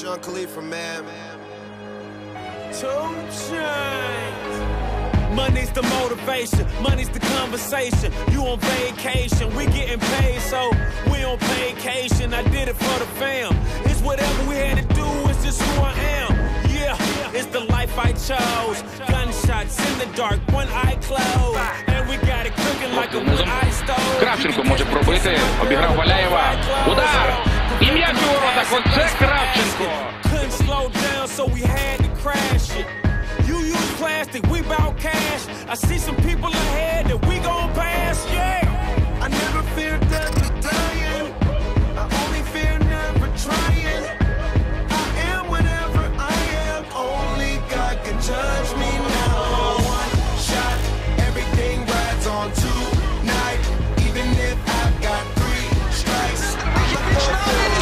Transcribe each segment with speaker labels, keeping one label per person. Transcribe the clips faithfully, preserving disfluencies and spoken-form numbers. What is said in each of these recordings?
Speaker 1: Sean Khalifa, man.
Speaker 2: Two chains. Money's the motivation, money's the conversation. You on vacation, we getting paid, so we on vacation. I did it for the fam. It's whatever we had to do, it's just who I am. Yeah, it's the life I chose. Gunshots in the dark, one eye closed. And we got it cooking like a one-eye stove.
Speaker 3: Кравченко може пробити, обіграв Валяєва. Удар! І м'яч у воротах, оце Кравченко.
Speaker 2: Couldn't slow down, so we had to crash it. You use plastic, we bout cash. I see some people ahead that we gon' pass, yeah.
Speaker 1: I never fear death or dying. I only fear never trying. I am whatever I am. Only God can judge me now. One shot, everything rides on tonight. Even if I've got three strikes, I'ma go for it.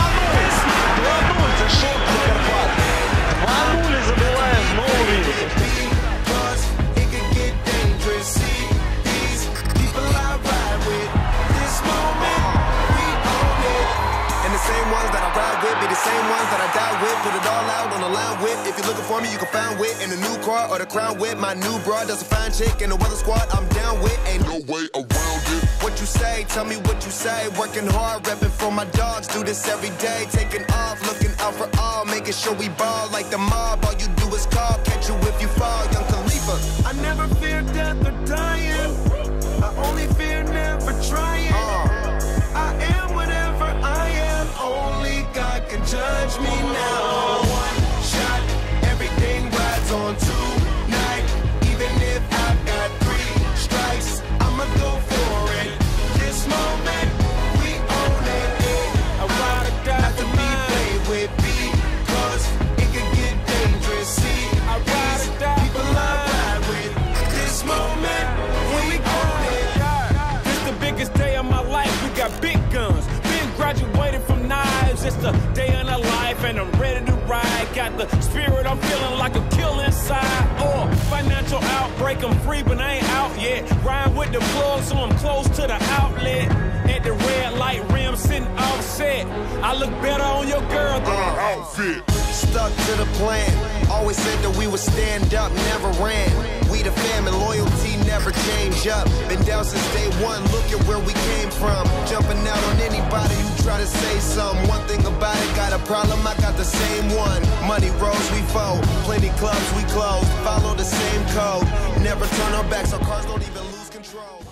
Speaker 1: Because it could get dangerous. See these people I ride with. This moment, we own it. And the same ones that I ride with be the same ones that I die with. Put it all out on the line with. If you're looking for me, you can find wit in the new car or the crown with. My new broad does a fine chick in the weather squad. I'm down with. Ain't no way around it. What you say? Tell me what you say. Working hard, repping for my dogs. Do this every day. Taking off, looking out for all. Making sure we ball like the mob. All you do is call. Catch you if you fall. Young Khalifa. I never fear death or dying. I only fear never trying. Uh. I am whatever I am. Only God can judge me now. One shot, everything rides on tonight. Even if I've got three strikes, I'ma go for it. This moment, we own it.
Speaker 2: I ride or die
Speaker 1: Not to be played with, because it could get dangerous. See,
Speaker 2: I ride or die
Speaker 1: people I ride with. This moment, we own it.
Speaker 2: This the biggest day of my life. We got big guns. Been graduated from knives. It's the day of our life, and I'm ready to ride. Got the spirit, I'm feeling like a kill inside. Or financial outbreak, I'm free, but I ain't out yet. Ride with the plug, so I'm close to the outlet. At the red light rim, sitting offset. I look better on your girl than an outfit.
Speaker 1: Stuck to the plan. Always said that we would stand up, never ran. We the fam and loyalty never change up. Been down since day one, look at where we came from. Jumping out on anybody who try to say something. One thing about it, got a problem, I got the same one. Money rolls, we fold. Plenty clubs, we close. Follow the same code. Never turn our backs, our cars don't even lose control.